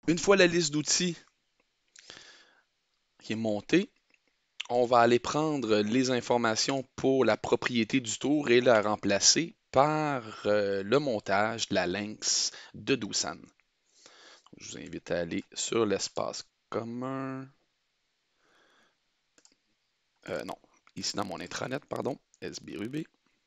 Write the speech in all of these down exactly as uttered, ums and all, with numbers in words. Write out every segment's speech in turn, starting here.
Une fois la liste d'outils qui est montée, on va aller prendre les informations pour la propriété du tour et la remplacer par euh, le montage de la lynx de Doosan. Je vous invite à aller sur l'espace commun. Euh, non, ici dans mon intranet, pardon, SBRuby.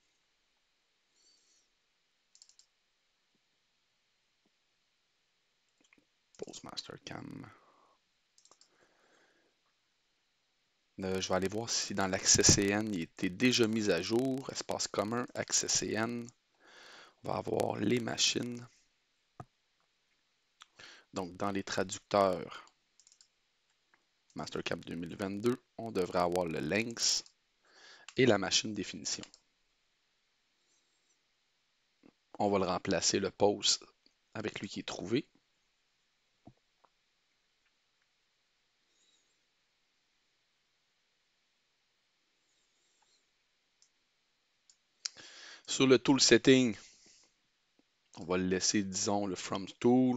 Pose Mastercam. Euh, je vais aller voir si dans l'accès C N il était déjà mis à jour. Espace commun, accès C N. On va avoir les machines. Donc dans les traducteurs Mastercam deux mille vingt-deux, on devrait avoir le lynx et la machine définition. On va le remplacer le pose avec lui qui est trouvé. Sur le tool setting, on va le laisser, disons, le from tool.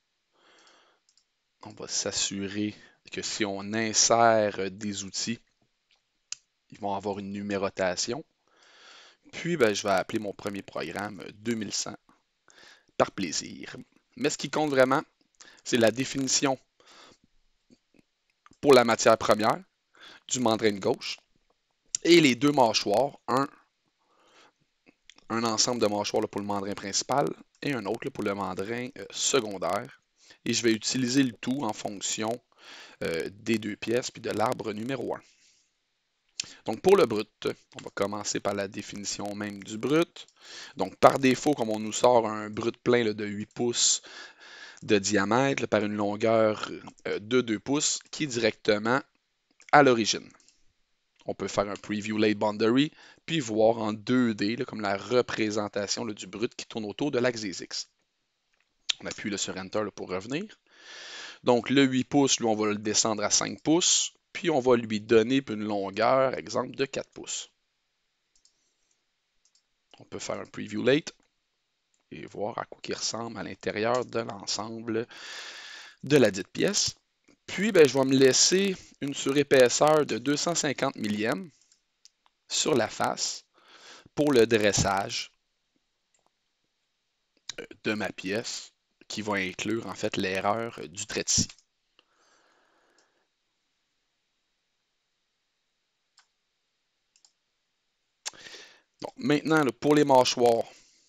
On va s'assurer que si on insère des outils, ils vont avoir une numérotation. Puis, ben, je vais appeler mon premier programme deux mille cent par plaisir. Mais ce qui compte vraiment, c'est la définition pour la matière première du mandrin de gauche et les deux mâchoires, un, un ensemble de mâchoires là, pour le mandrin principal et un autre là, pour le mandrin euh, secondaire. Et je vais utiliser le tout en fonction euh, des deux pièces puis de l'arbre numéro un. Donc pour le brut, on va commencer par la définition même du brut. Donc par défaut, comme on nous sort un brut plein là, de huit pouces de diamètre là, par une longueur euh, de deux pouces qui est directement à l'origine. On peut faire un preview late boundary puis voir en deux D là, comme la représentation là, du brut qui tourne autour de l'axe des X. On appuie là, sur Enter là, pour revenir. Donc le huit pouces, lui, on va le descendre à cinq pouces, puis on va lui donner une longueur, exemple, de quatre pouces. On peut faire un preview late et voir à quoi il ressemble à l'intérieur de l'ensemble de la dite pièce. Puis, ben, je vais me laisser une surépaisseur de deux cent cinquante millièmes sur la face pour le dressage de ma pièce qui va inclure en fait l'erreur du trait de scie. Donc, maintenant, là, pour les mâchoires,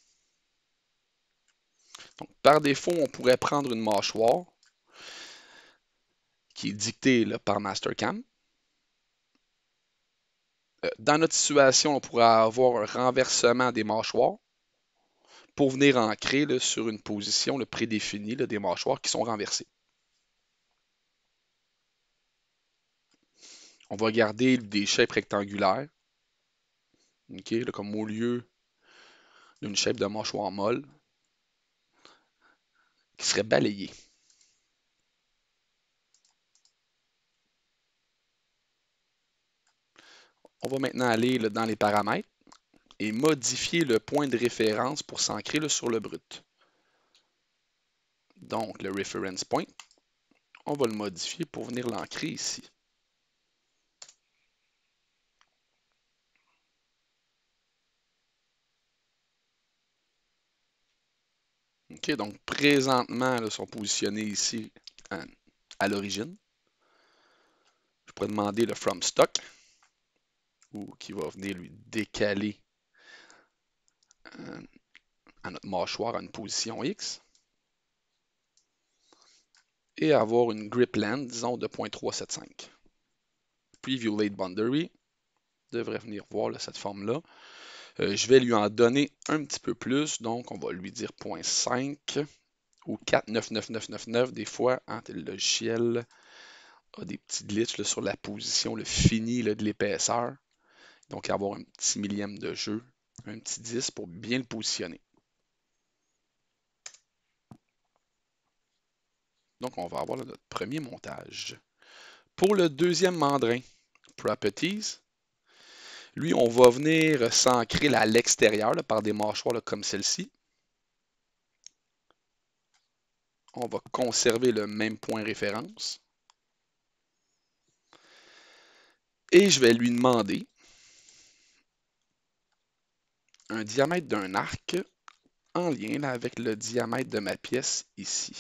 donc, par défaut, on pourrait prendre une mâchoire qui est dictée là, par Mastercam. Euh, dans notre situation, on pourrait avoir un renversement des mâchoires pour venir ancrer là, sur une position là, prédéfinie là, des mâchoires qui sont renversées. On va garder des shapes rectangulaires, okay, là, comme au lieu d'une shape de mâchoire molle qui serait balayée. On va maintenant aller là, dans les paramètres et modifier le point de référence pour s'ancrer là, sur le brut. Donc le reference point, on va le modifier pour venir l'ancrer ici. OK, donc présentement, là, ils sont positionnés ici à, à l'origine. Je pourrais demander le from stock, ou qui va venir lui décaler euh, à notre mâchoire à une position X. Et avoir une grip length, disons, de zéro point trois sept cinq. Preview late boundary devrait venir voir là, cette forme-là. Euh, je vais lui en donner un petit peu plus, donc on va lui dire zéro point cinq ou quatre neuf neuf neuf neuf neuf. Des fois, hein, le logiciel a des petits glitches là, sur la position, le fini là, de l'épaisseur. Donc avoir un petit millième de jeu, un petit dix pour bien le positionner. Donc on va avoir là, notre premier montage. Pour le deuxième mandrin, Properties, lui, on va venir s'ancrer à l'extérieur par des mâchoires là, comme celle-ci. On va conserver le même point référence. Et je vais lui demander un diamètre d'un arc en lien là, avec le diamètre de ma pièce ici.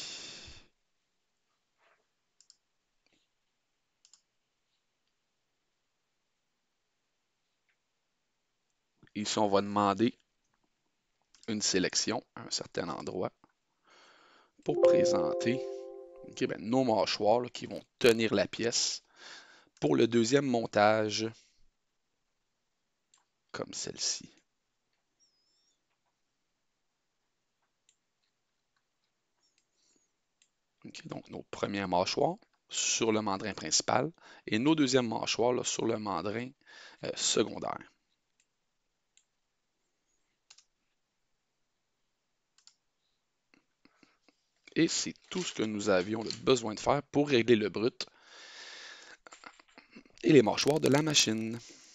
Ici, on va demander une sélection à un certain endroit pour présenter okay, ben, nos mâchoires là, qui vont tenir la pièce pour le deuxième montage, comme celle-ci. Okay, donc, nos premières mâchoires sur le mandrin principal et nos deuxièmes mâchoires là, sur le mandrin euh, secondaire. Et c'est tout ce que nous avions besoin de faire pour régler le brut et les mâchoires de la machine.